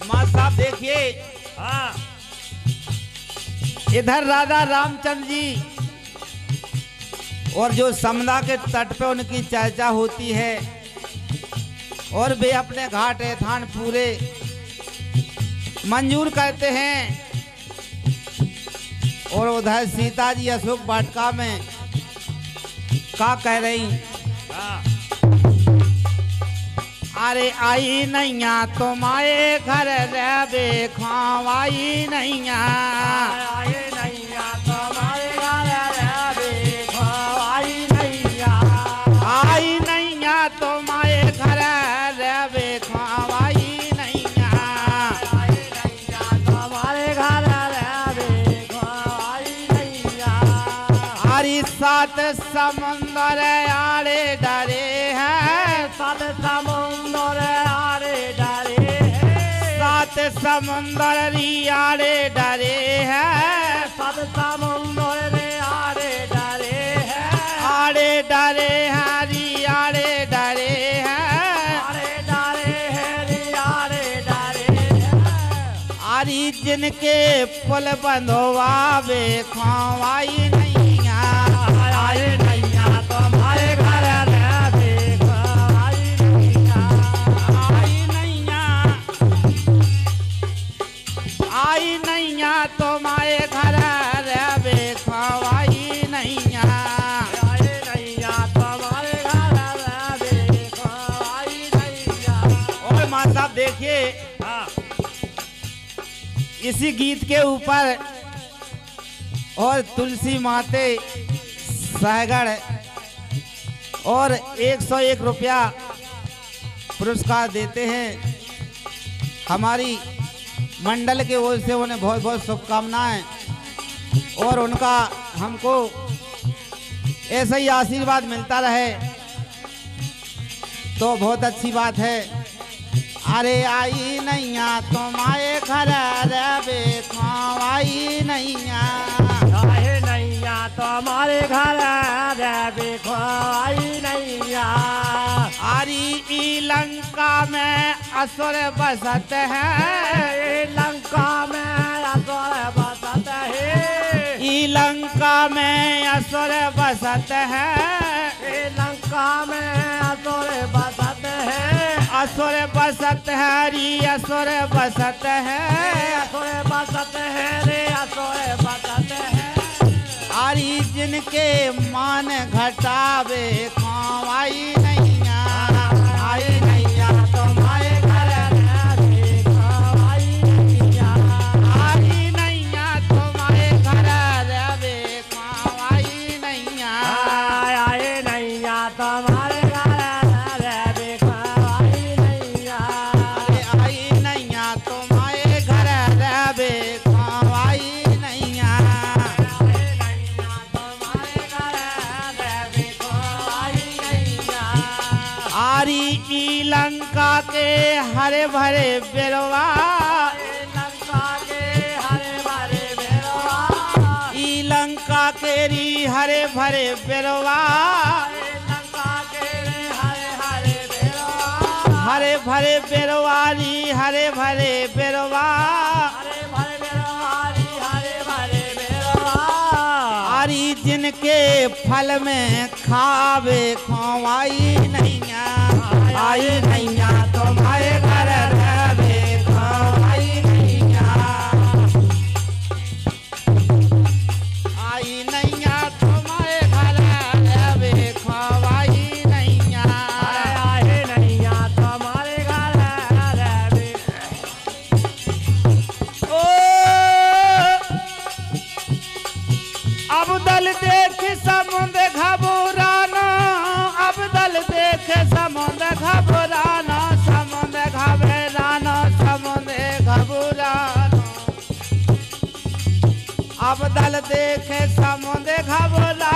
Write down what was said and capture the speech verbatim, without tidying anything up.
मां साहब देखिए, हाँ इधर राधा रामचंद्र जी और जो समदा के तट पे उनकी चर्चा होती है और वे अपने घाट एथान पूरे मंजूर करते हैं। और उधर सीता जी अशोक वाटिका में का कह रही, हाँ अरे आई नैया तुम्हारे घर रे खावाई नैया, आए नैया तुम्हारे घर रे खावाई नैया, आई नैया तुम्हारे घर रे खावाई नैया, आए नैया तुम्हारे घर रे खावाई नैया। हरी सात समुंदर आड़े डरे हैं, सात समुंदर आड़े डरे हैं, सात समुंदर री आड़े डरे हैं, सात समुंदर रे आड़े डरे हैं, आड़े डरे हैं री आड़े डरे हैं, आड़े डरे हैं रे आड़े डरे हैं। आरी जिनके पुल बंधवावे खावाई नैया, आए नैया तुम्हारे घर रे खावाई नैया, आई नैया, आई नैया तुम्हारे घर रे खावाई नैया। आए नैया तुम्हारे घर रे खावाई नैया। और मां साहब देखिए, हाँ इसी गीत के ऊपर और तुलसी माते सागड़ और एक सौ एक रुपया पुरस्कार देते हैं। हमारी मंडल के ओर से उन्हें बहुत बहुत शुभकामनाएं और उनका हमको ऐसा ही आशीर्वाद मिलता रहे तो बहुत अच्छी बात है। अरे आई नैया तुम्हारे घर रे खावाई नैया, आए नैया तुम्हारे घर रे खावाई नैया। आरी ई लंका में असुर बसत है, ए लंका में असुर बसत है, ई लंका में असुर बसत है, ए लंका में असुर बसत है, असुर बसत है री असुर बसत है, असुर बसत है रे असुर बसत है। आरी जिनके मान घटावे खावाई नैया, आई नैया तुम्हारे घर रे खावाई नैया, आई नैया तुम्हारे घर रे खावाई नैया, आए नैया तुम्हारे घर रे खावाई नैया, अरे आई नैया तुम्हारे घर रे खावाई नैया। आए नैया तुम्हारे घर रे खावाई नैया। आरी ई लंका के हरे भरे बेरवा, ए लंका के हरे भरे बेरवा, ई लंका के री हरे भरे बेरवा, ए लंका के रे हरे हरे बेरवा, हरे भरे बेरवारी हरे भरे बेरवा, हरे भरे बेरवा री हरे भरे बेरवा। आरी जिनके फल में खावे खावाई नैया, आई नैया तुम्हारे घर रे खावाई नैया, आई नैया तुम्हारे घर रे खावाई नैया। आए नैया तुम्हारे घर रे। ओ अब्दुल देख समुद्र घबराना, अब्दुल देख समुद्र घबराना, समुद्र घबराना, समुद्र घबराना, अब्दुल देख समुद्र घबराना,